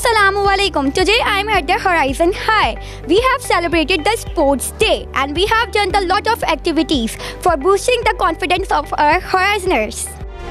Assalamualaikum. Today I am at the Horizon High. We have celebrated the Sports Day and we have done a lot of activities for boosting the confidence of our Horizoners.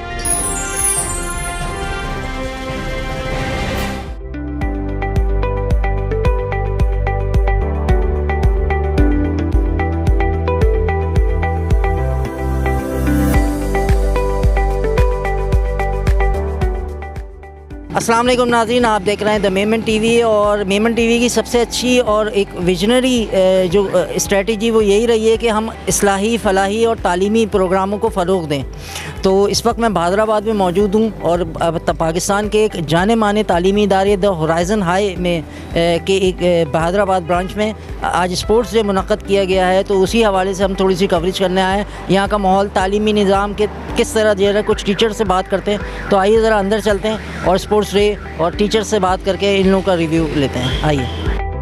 अस्सलाम वालेकुम नाज़रीन, आप देख रहे हैं the Memon TV. और Memon TV की सबसे अच्छी और एक विजनरी जो स्ट्रेटजी वो यही रही है कि हम इस्लाही, फलाही और तालीमी प्रोग्रामों को फ़रोग़ दें। तो इस वक्त मैं बहादुराबाद में मौजूद हूँ और पाकिस्तान के एक जाने माने तालीमी इदारे द होराइज़न हाई में के एक बहादुराबाद ब्रांच में आज स्पोर्ट्स डे मुनक़्क़द किया गया है। तो उसी हवाले से हम थोड़ी सी कवरेज करने आए हैं। यहाँ का माहौल, तालीमी निज़ाम के किस तरह जो है, कुछ टीचर से बात करते हैं। तो आइए ज़रा अंदर चलते हैं और स्पोर्ट्स डे और टीचर से बात करके इन लोगों का रिव्यू लेते हैं। आइए।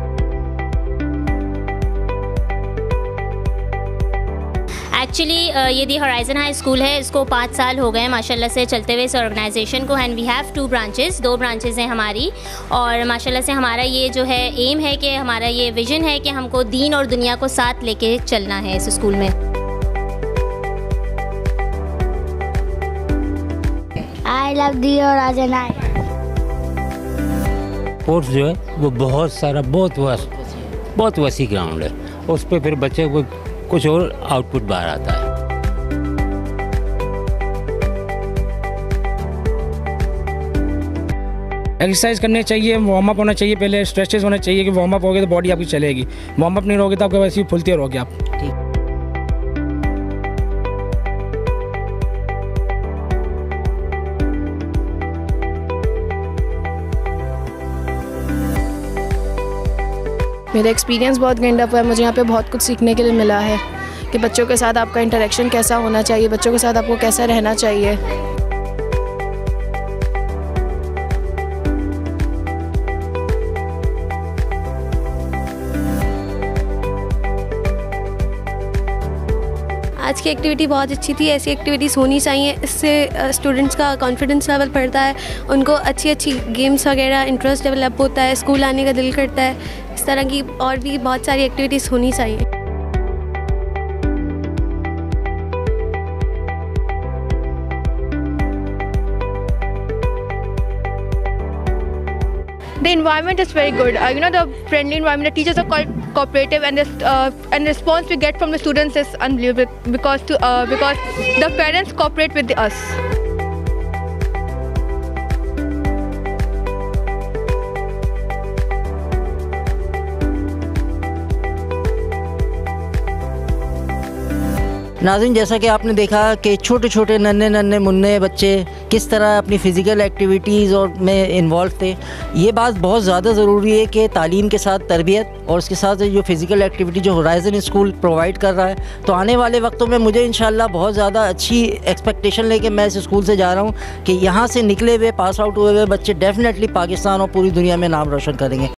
एक्चुअली ये दी होराइज़न हाई स्कूल है, इसको 5 साल हो गए माशाल्लाह से चलते हुए इस ऑर्गेनाइजेशन को। And we have 2 branches, 2 branches हैं हमारी। और माशाल्लाह से हमारा ये जो है एम है कि हमारा ये विज़न है कि हमको दीन और दुनिया को साथ लेके चलना है इस स्कूल में। I love the Horizon high. Sports जो है वो बहुत वसी ग्राउंड है, उस पर फिर बच्चे को कुछ और आउटपुट बाहर आता है। एक्सरसाइज करने चाहिए, वार्म अप होना चाहिए, पहले स्ट्रेचेस होना चाहिए कि वार्म अप हो गया तो बॉडी आपकी चलेगी। वार्म अप नहीं रहोगे तो आपके वैसे ही फुलते रहोगे आप। मेरा एक्सपीरियंस बहुत गेंड अप है। मुझे यहाँ पे बहुत कुछ सीखने के लिए मिला है कि बच्चों के साथ आपका इंटरेक्शन कैसा होना चाहिए, बच्चों के साथ आपको कैसा रहना चाहिए। आज की एक्टिविटी बहुत अच्छी थी। ऐसी एक्टिविटीज़ होनी चाहिए, इससे स्टूडेंट्स का कॉन्फिडेंस लेवल बढ़ता है, उनको अच्छी अच्छी गेम्स वगैरह इंटरेस्ट डेवलप होता है, स्कूल आने का दिल करता है। इस तरह की और भी बहुत सारी एक्टिविटीज़ होनी चाहिए। The environment is very good. The friendly environment. The teachers are quite cooperative, and the response we get from the students is unbelievable because the parents cooperate with us. नाज़रीन, जैसा कि आपने देखा कि छोटे छोटे नन्हे मुन्ने बच्चे किस तरह अपनी फ़िज़िकल एक्टिविटीज़ और में इन्वॉल्व थे। ये बात बहुत ज़्यादा ज़रूरी है कि तालीम के साथ तरबियत और उसके साथ जो फ़िज़िकल एक्टिविटी जो होराइज़न स्कूल प्रोवाइड कर रहा है। तो आने वाले वक्तों में मुझे इंशाल्लाह बहुत ज़्यादा अच्छी एक्सपेक्टेशन लेके मैं इस स्कूल से जा रहा हूँ कि यहाँ से निकले हुए, पास आउट हुए हुए बच्चे डेफ़िनेटली पाकिस्तान और पूरी दुनिया में नाम रोशन करेंगे।